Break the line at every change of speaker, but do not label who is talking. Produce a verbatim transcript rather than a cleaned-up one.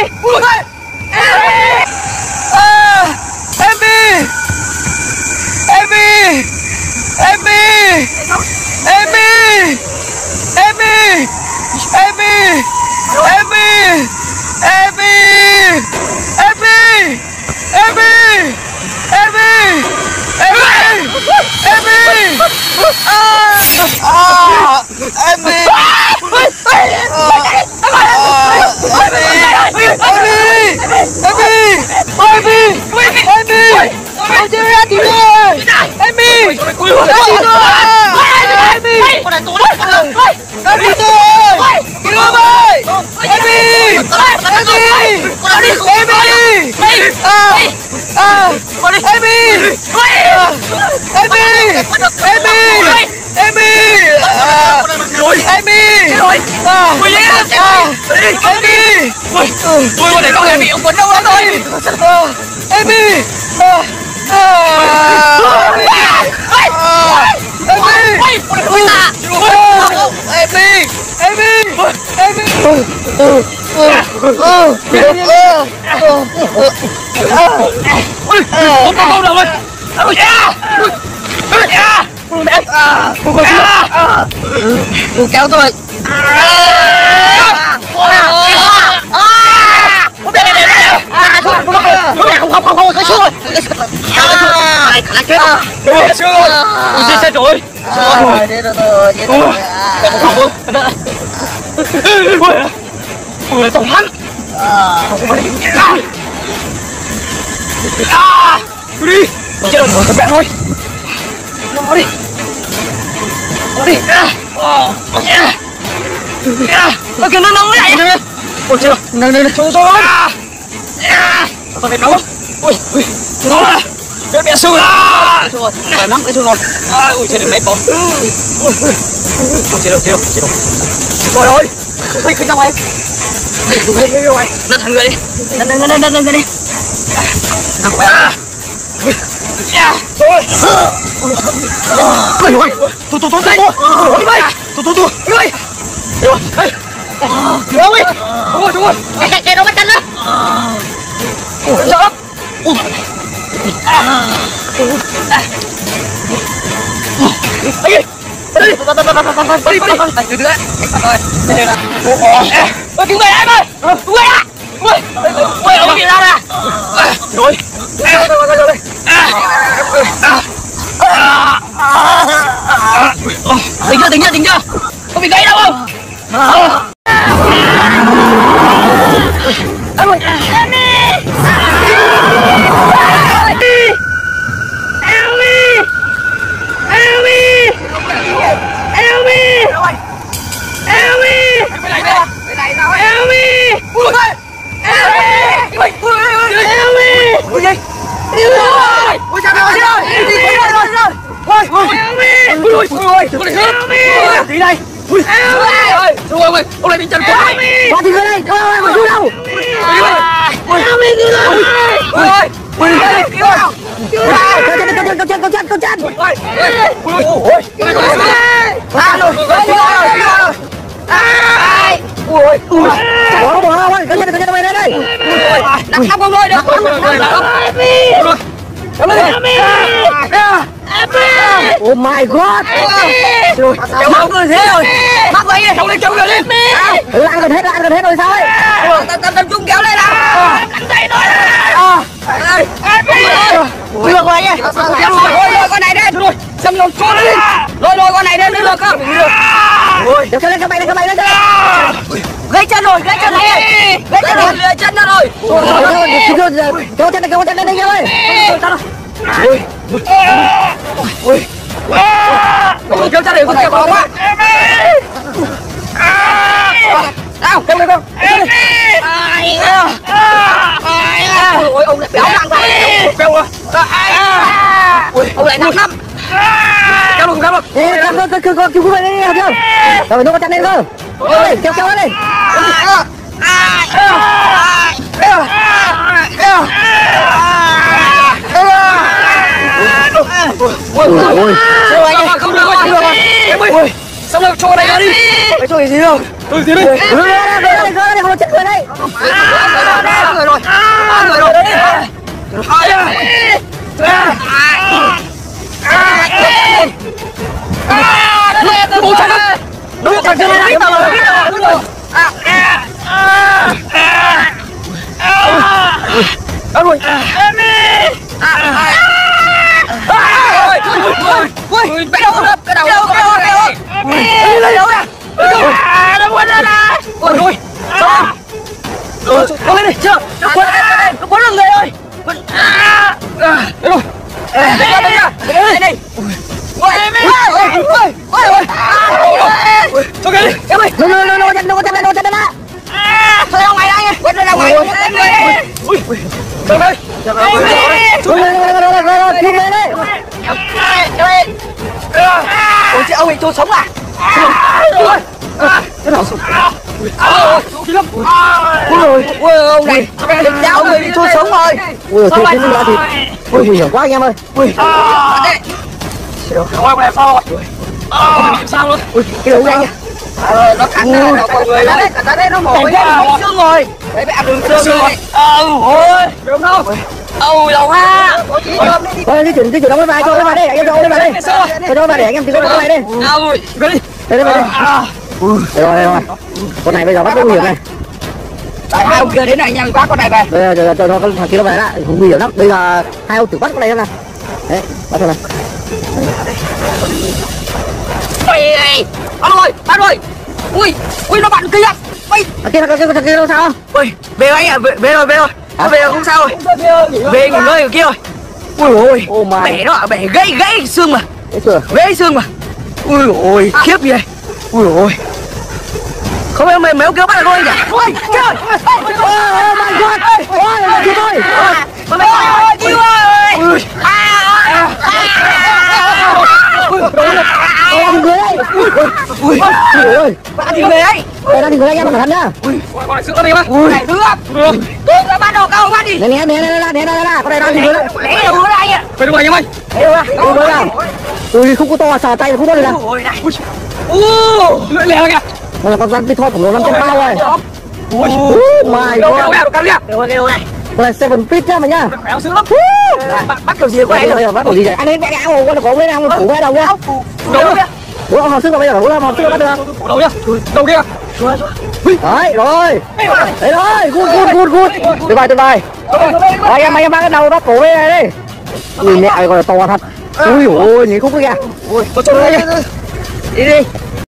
Ui. Emi. Emi. Emi. Emi. Emi. Emi. Emi. Emi. Emi. Emi. Emi. Emi. Emi. Ah. Ah. Emi. Con chưa ra thì rồi. Emi. Ra thì rồi. Emi. Con này tụi nó. Ra thì rồi. Cứu ơi. Emi. Emi. Emi. À. À. Emi. Emi. Emi. Emi. Rồi. Emi. Rồi. À. Emi. Tôi con này có hề bị ông quấn đâu đó thôi. Emi. Kéo tôi. Không không không không cái xuống rồi. Khả năng chết rồi. Ôi chết rồi. Ôi chết chết rồi. Rồi chết rồi. Chết rồi. Không không. Ôi. Ôi tổng hắn. Không có gì. À. Đi. Chết rồi, các bạn thôi. Nó đi. Nó đi. Ờ. Ơ kìa nó nóng lại. Ôi chết rồi. Nâng nâng cho cho nó. Con phải nóng. Ui, ui, nó là cái mẹ sư à. Thôi, phải nắm cái thương rồi. Ui, chết được mấy bóng. Ui, chết được, chết được, chết được. Rồi ơi, không khinh ra ngoài. Không khinh ra ngoài. Lên thằng người đi. Lên lên lên lên lên đi. Nào quay. Rồi. Ui ui. Tu tu tu tu. Đi bay. Tu tu tu. Đi bay. Rồi. Đây. Đúng rồi. Đúng rồi, đúng rồi. Cái cái nó bắt chân đó. Ủa, sợ lắm. Ủa. À. Đi. Đi. Đi. Đi. Từ từ đấy. Rồi. Đây là. Ôi, cứu người em ơi. Cứu người à. Ui. Ui, ông bị sao nè. Rồi. Rồi rồi rồi. Tỉnh chưa, tỉnh chưa, tỉnh chưa. Có bị gãy đâu không? Em ơi. Tí đây. Ui. Ơi, đúng rồi, ông này bị chấn quá. Qua thì người đây, thôi ơi, còn chú đâu. Ui. Ui. Ui. Ui. Cứu nào. Cứu nào. Câu chân, câu chân, câu chân, câu chân, câu chân. Ui. Ui. Ui. À rồi, cứu rồi, cứu rồi. Ai. Ui. Ui. Bỏ bỏ ơi, câu chân, câu chân mày đây đây. Nặng không rồi, được không? Rồi. Come on. Oh my god. Rồi, cháu mắc rồi thế rồi. Mắc vậy cháu lên cháu lên lên. Ăn gần hết, ăn gần hết rồi sao ấy? Tập tập tập trung kéo lên nào. Cắn tay tôi. À. Đây. Được rồi anh ơi. Rồi rồi con này đây. Rồi. Xong rồi cho nó đi. Rồi rồi con này đây được không? Rồi. Kéo lên các bạn lên các bạn lên. Gãy chân rồi, gãy chân này. Gãy chân rồi, lười chân ra rồi. Rồi rồi, kéo chân này, kéo chân này đi ơi. Ui. Ui. Ui. Kéo chân này con kéo to quá. Nào, kéo lên con. Ai. Ôi ông này béo nặng quá. Kéo rồi. Ui, ông lại nặng lắm. Kéo luôn, kéo luôn. Ê, kéo cơ cơ cơ cứu về đi không? Rồi nó có chân lên cơ. Ôi, kéo kéo lên. Ôi ôi ôi. Sao anh ơi, không được rồi, không được rồi. Em ơi. Xong rồi cho này ra đi. Cái cho gì đâu? Tôi gì đây? đây khơi đây không chết người đây người rồi người rồi bố chặt đúng chặt chưa này đúng rồi đúng rồi đâu rồi ui cái đầu cái đầu cái đầu cái đầu cái đầu lấy đâu nè nó quấn ra này ôi ôi sao có lên đi chưa nó quấn nó quấn được người ơi quấn đây rồi đây ra đây ra đây đây ôi ôi ôi ôi ôi cho cái đi em ơi nó nó nó nó nó nó nó nó nó thôi ra ngoài đây quấn ra ngoài ui ui đây đây xuống lên lên lên lên lên lên lên ôi chị ông ấy trốn sống à cái nào xuống ôi ôi ông này đừng đau người bị trốn sống rồi ui thôi cái nữa thì ui nguy hiểm quá anh em ơi ui không em sao rồi sao luôn ui cái đầu anh nó cắn nó con người đấy cắn đấy nó mỏi xương rồi đấy bị ăn đường xương rồi ôi đúng không ôi đầu ha thôi di chuyển di chuyển đóng cái vai cho cái vai đây anh em cho cái vai đây cho cái vai để anh em tìm cái vai đây ôi đây đây đây rồi rồi con này bây giờ bắt nguy hiểm này tại hai ông kia đến này anh em bắt con này về bây giờ cho nó thằng kia nó về đã không nguy hiểm lắm bây giờ hai ông thử bắt con này xem nào đấy bắt con này ui bắt rồi bắt rồi ui ui nó bắn kia ui kia là kia kia nó sao không ui về anh ạ về rồi về rồi về rồi không sao rồi về nghỉ ngơi ở kia rồi ui ôi bể nó bể gãy gãy xương mà gãy xương mà ui ôi khiếp gì đây ui ôi không em mấy ông kêu bắt được thôi nhỉ ôi trời ôi my god ôi kêu thôi ôi kêu ơi ui ăn người đấy ui ui bạn thì người đấy đây đang thì người anh em cẩn thận nhá ui con này sữa đi bác ui này nước nước là bắt đầu câu bắt đi nè nè nè nè nè nè con này đang thì người đấy lấy đầu nữa anh ạ phải đúng rồi anh em ơi lấy đâu ra đâu ui không có to sờ tay không có được đâu ui này ui lưỡi lèo kìa là con rắn cái thoi khổng lồ năm trăm bao rồi ui my god cắn liệp đều đều này đây seven feet nhá mày nhá khéo sướng lắm bắt kiểu gì của anh rồi bắt kiểu gì vậy anh ấy vẽ áo con có lên không phủ vai đầu nhá đâu nhá ủa ông học sức vào bây giờ ủa học sức bắt được không đâu nhá đâu kia đấy rồi đấy rồi good good good good tuyệt vời tuyệt vời anh em anh em bắt cái đầu bắt cổ bên này đi ui mẹ còn là to thật ui ôi nhìn khúc kìa ui tôi cho đi đi